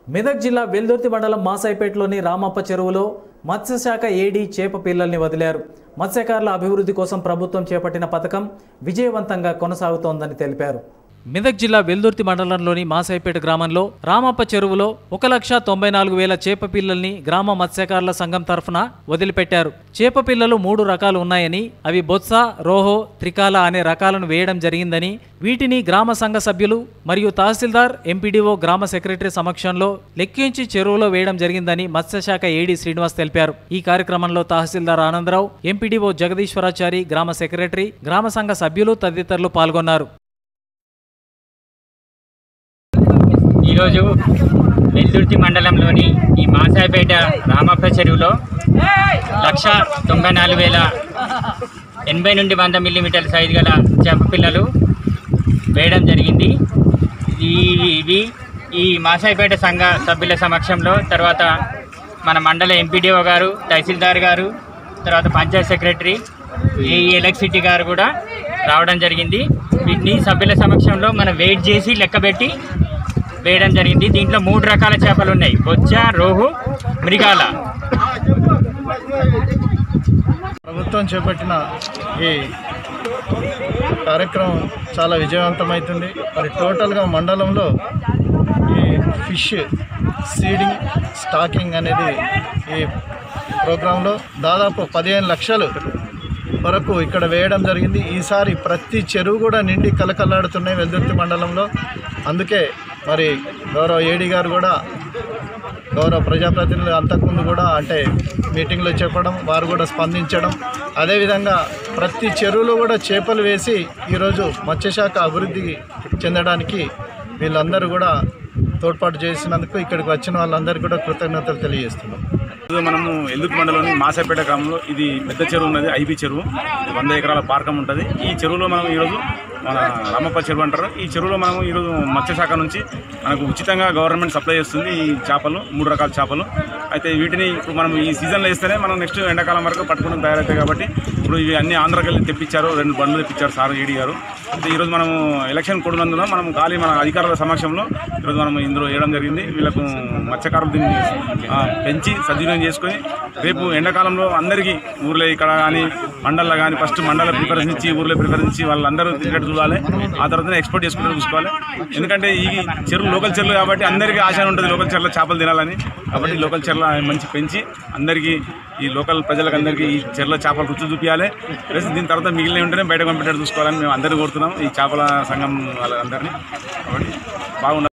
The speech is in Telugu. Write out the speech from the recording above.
మెదక్ జిల్లా వెల్దుర్తి మండలం మాసాయిపేటలోని రామప్ప చెరువులో మత్స్యశాఖ ఏడీ చేప పిల్లల్ని వదిలారు. మత్స్యకారుల అభివృద్ధి కోసం ప్రభుత్వం చేపట్టిన పథకం విజయవంతంగా కొనసాగుతోందని తెలిపారు. మెదక్ జిల్లా వెల్దుర్తి మండలంలోని మాసాయిపేట గ్రామంలో రామప్ప చెరువులో 1,94,000 చేప పిల్లల్ని గ్రామ మత్స్యకారుల సంఘం తరఫున వదిలిపెట్టారు. చేప పిల్లలు 3 రకాలు ఉన్నాయని, అవి బొత్స, రోహో, త్రికాల అనే రకాలను వేయడం జరిగిందని, వీటిని గ్రామ సంఘ సభ్యులు మరియు తహసీల్దార్, ఎంపీడీఓ, గ్రామ సెక్రటరీ సమక్షంలో లెక్కించి చెరువులో వేయడం జరిగిందని మత్స్యశాఖ ఏడీ శ్రీనివాస్ తెలిపారు. ఈ కార్యక్రమంలో తహసీల్దార్ ఆనందరావు, ఎంపీడీఓ జగదీశ్వరాచారి, గ్రామ సెక్రటరీ, గ్రామ సంఘ సభ్యులు తదితరులు పాల్గొన్నారు. ఈరోజు వెల్దుర్తి మండలంలోని ఈ మాసాయిపేట రామప్ప చెరువులో 1,94,080 నుండి 100 మిల్లీమీటర్ల సైజు గల చేప పిల్లలు వేయడం జరిగింది. ఇవి ఈ మాసాయిపేట సంఘ సభ్యుల సమక్షంలో, తర్వాత మన మండల ఎంపీడీఓ గారు, తహసీల్దార్ గారు, తర్వాత పంచాయత్ సెక్రటరీ, ఏఈ ఎలక్ట్రిసిటీ గారు కూడా రావడం జరిగింది. వీటిని సభ్యుల సమక్షంలో మనం వెయిట్ చేసి లెక్కబెట్టి వేయడం జరిగింది. దీంట్లో 3 రకాల చేపలు ఉన్నాయి: బొచ్చ, రోహు, మృగాల. ప్రభుత్వం చేపట్టిన ఈ కార్యక్రమం చాలా విజయవంతమవుతుంది. మరి టోటల్గా మండలంలో ఈ ఫిష్ సీడింగ్, స్టాకింగ్ అనేది ఈ ప్రోగ్రాంలో దాదాపు 15 లక్షలు వరకు ఇక్కడ వేయడం జరిగింది. ఈసారి ప్రతి చెరువు కూడా నిండి కలకలాడుతున్నాయి వెల్దుర్తి మండలంలో. అందుకే మరి గౌరవ ఏడీ గారు కూడా, గౌరవ ప్రజాప్రతినిధులు అంతకుముందు కూడా అంటే మీటింగ్లో చెప్పడం, వారు కూడా స్పందించడం, అదేవిధంగా ప్రతి చెరువులో కూడా చేపలు వేసి ఈరోజు మత్స్యశాఖ అభివృద్ధి చెందడానికి వీళ్ళందరూ కూడా తోడ్పాటు చేసినందుకు ఇక్కడికి వచ్చిన వాళ్ళందరికీ కూడా కృతజ్ఞతలు తెలియజేస్తున్నాం. మనము వెల్దుర్తి మండలంలోని మాసాయిపేట గ్రామంలో ఇది పెద్ద చెరువు ఉన్నది, ఐబీ చెరువు. 100 ఎకరాల పార్కం ఉంటుంది. ఈ చెరువులో మనం ఈరోజు మన రామప్ప చెరువు అంటారు. ఈ చెరువులో మనం ఈరోజు మత్స్యశాఖ నుంచి మనకు ఉచితంగా గవర్నమెంట్ సప్లై చేస్తుంది ఈ చేపలు, 3 రకాల చేపలు. అయితే వీటిని ఇప్పుడు మనం ఈ సీజన్లో వేస్తేనే మనం నెక్స్ట్ ఎండాకాలం వరకు పట్టుకుని తయారవుతాయి. కాబట్టి ఇప్పుడు ఇవి అన్ని ఆంధ్రాకి వెళ్ళి తెప్పించారు, 2 బండ్లు తెప్పించారు సార్ ఏడీ గారు. అయితే ఈరోజు మనము ఎలక్షన్ కూడినందున మనం ఖాళీ మన అధికారుల సమక్షంలో ఈరోజు మనం ఇందులో వేయడం జరిగింది. వీళ్ళకు మత్స్యకారులు దీన్ని పెంచి సద్వినియోగం చేసుకొని రేపు ఎండాకాలంలో అందరికీ ఊర్లో ఇక్కడ కానీ మండల్లో కానీ ఫస్ట్ మండల ప్రిఫరెన్స్ ఇచ్చి ఊర్లో ప్రిఫరెన్స్ ఇచ్చి వాళ్ళందరూ తిరిగేట్టు చూడాలి. ఆ తర్వాత ఎక్స్పోర్ట్ చేసుకుంటూ చూసుకోవాలి. ఎందుకంటే ఈ చెరువు లోకల్ చెరువు కాబట్టి అందరికీ ఆశ ఉంటుంది లోకల్ చెరువులో చేపలు తినాలని. కాబట్టి లోకల్ చెరువులో మంచి పెంచి అందరికీ ఈ లోకల్ ప్రజలకు అందరికీ ఈ చెరువులో చేపలు రుచి చూపించాలి. ప్లస్ దీని తర్వాత మిగిలిన ఉంటేనే బయట పంపించేట్టు చూసుకోవాలని మేము అందరినీ కోరుతున్నాం, ఈ చేపల సంఘం వాళ్ళందరినీ. కాబట్టి బాగుండాలి.